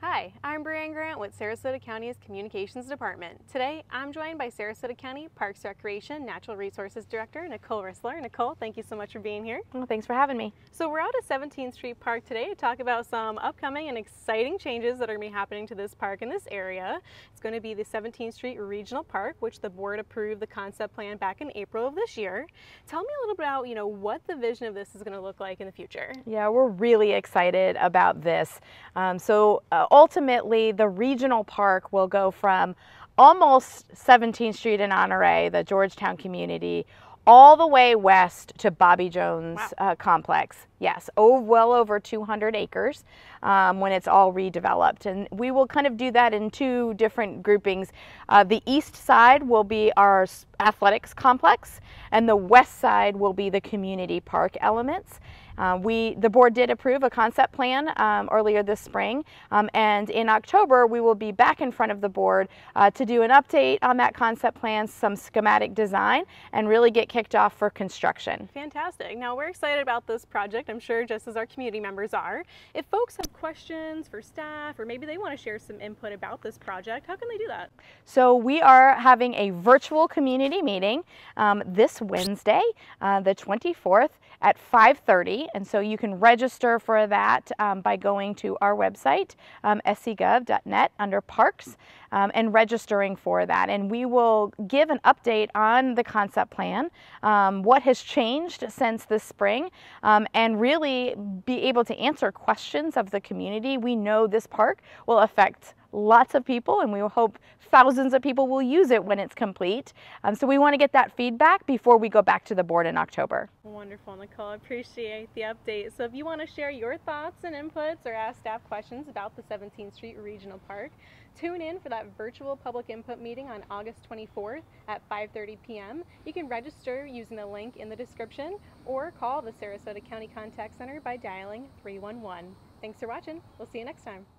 Hi, I'm Brianne Grant with Sarasota County's Communications Department. Today, I'm joined by Sarasota County Parks Recreation Natural Resources Director, Nicole Rissler. Nicole, thank you so much for being here. Well, thanks for having me. So we're out at 17th Street Park today to talk about some upcoming and exciting changes that are going to be happening to this park in this area. It's going to be the 17th Street Regional Park, which the board approved the concept plan back in April of this year. Tell me a little bit about, what the vision of this is going to look like in the future. Yeah, we're really excited about this. Ultimately, the regional park will go from almost 17th Street in Honore, the Georgetown community, all the way west to Bobby Jones complex. Yes, well over 200 acres when it's all redeveloped. And we will kind of do that in two different groupings. The east side will be our athletics complex, and the west side will be the community park elements. The board did approve a concept plan earlier this spring, and in October we will be back in front of the board to do an update on that concept plan, some schematic design, and really get kicked off for construction. Fantastic. Now we're excited about this project, I'm sure, just as our community members are. If folks have questions for staff, or maybe they want to share some input about this project, how can they do that? So we are having a virtual community meeting this Wednesday, the 24th at 5:30, and so you can register for that by going to our website, scgov.net, under Parks, and registering for that. And we will give an update on the concept plan, what has changed since this spring, and really be able to answer questions of the community. We know this park will affect lots of people, and we hope thousands of people will use it when it's complete. So we want to get that feedback before we go back to the board in October. Wonderful, Nicole. I appreciate the update. So if you want to share your thoughts and inputs or ask staff questions about the 17th Street Regional Park, tune in for that virtual public input meeting on August 24th at 5:30 p.m. You can register using the link in the description or call the Sarasota County Contact Center by dialing 311. Thanks for watching. We'll see you next time.